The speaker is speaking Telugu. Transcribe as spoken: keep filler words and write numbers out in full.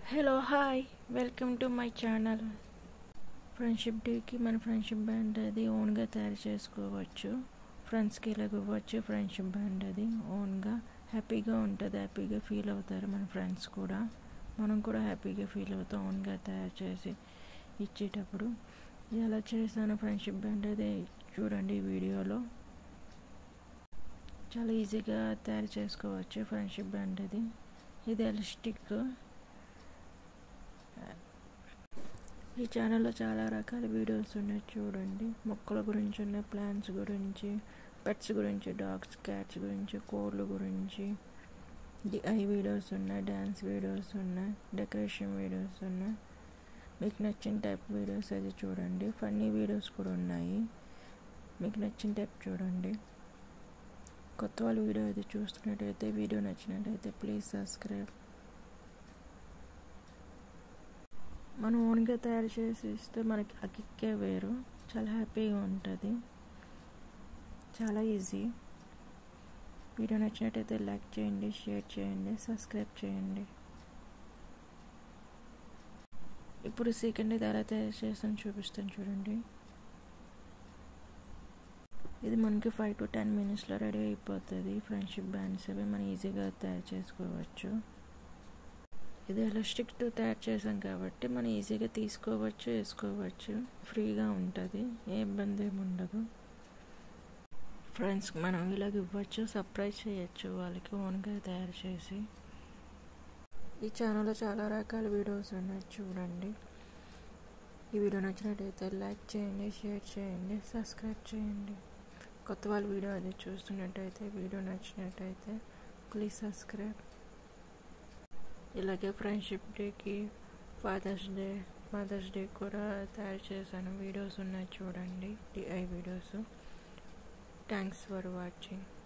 Hello hi welcome to my channel. Friendship డేకి మన ఫ్రెండ్షిప్ బ్యాండ్ అది ఓన్గా తయారు చేసుకోవచ్చు. ఫ్రెండ్స్కి ఇలాగ ఇవ్వచ్చు. ఫ్రెండ్షిప్ బ్యాండ్ అది ఓన్గా హ్యాపీగా ఉంటుంది, హ్యాపీగా ఫీల్ అవుతారు మన ఫ్రెండ్స్ కూడా. మనం కూడా హ్యాపీగా ఫీల్ అవుతాం ఓన్గా తయారు చేసి ఇచ్చేటప్పుడు. ఎలా చేస్తాను ఫ్రెండ్షిప్ బ్యాండ్ అది చూడండి ఈ వీడియోలో. చాలా ఈజీగా తయారు చేసుకోవచ్చు ఫ్రెండ్షిప్ బ్యాండ్ అది. ఇది ఎలాస్టిక్. ఈ ఛానల్లో చాలా రకాల వీడియోస్ ఉన్నాయి చూడండి. మొక్కల గురించి ఉన్నాయి, ప్లాంట్స్ గురించి, పెట్స్ గురించి, డాగ్స్, క్యాట్స్ గురించి, కోళ్ళ గురించి ఐ వీడియోస్ ఉన్నాయి, డ్యాన్స్ వీడియోస్ ఉన్నాయి, డెకరేషన్ వీడియోస్ ఉన్నాయి. మీకు నచ్చిన టైప్ వీడియోస్ అది చూడండి. ఫన్నీ వీడియోస్ కూడా ఉన్నాయి. మీకు నచ్చిన టైప్ చూడండి. కొత్త వాళ్ళు వీడియో అది చూస్తున్నట్టయితే, వీడియో నచ్చినట్టయితే ప్లీజ్ సబ్స్క్రైబ్. మనం ఓన్గా తయారు చేసి ఇస్తే మనకి ఆ కిక్కే వేరు. చాలా హ్యాపీగా ఉంటుంది. చాలా ఈజీ. వీడియో నచ్చినట్టయితే లైక్ చేయండి, షేర్ చేయండి, సబ్స్క్రైబ్ చేయండి. ఇప్పుడు సెకండ్ ఇది ఎలా తయారు చేస్తాను చూపిస్తాను చూడండి. ఇది మనకి ఫైవ్ టు టెన్ మినిట్స్లో రెడీ అయిపోతుంది. ఫ్రెండ్షిప్ బ్యాండ్స్ అవి మనం ఈజీగా తయారు చేసుకోవచ్చు. ఇది ఎలాస్టిక్తో తయారు చేసాం కాబట్టి మనం ఈజీగా తీసుకోవచ్చు, వేసుకోవచ్చు. ఫ్రీగా ఉంటుంది, ఏ ఇబ్బంది ఏమి ఉండదు. ఫ్రెండ్స్కి మనం ఇలాగ ఇవ్వచ్చు, సర్ప్రైజ్ చేయొచ్చు వాళ్ళకి ఓన్గా తయారు చేసి. ఈ ఛానల్లో చాలా రకాల వీడియోస్ ఉన్నాయి చూడండి. ఈ వీడియో నచ్చినట్టయితే లైక్ చేయండి, షేర్ చేయండి, సబ్స్క్రైబ్ చేయండి. కొత్త వాళ్ళు వీడియో అది చూస్తున్నట్టయితే, వీడియో నచ్చినట్టయితే ప్లీజ్ సబ్స్క్రైబ్. ఇలాగే ఫ్రెండ్షిప్ డేకి, ఫాదర్స్ డే, మదర్స్ డే కూడా తయారు చేశాను. వీడియోస్ ఉన్నాయి చూడండి, DIY videos. Thanks for watching.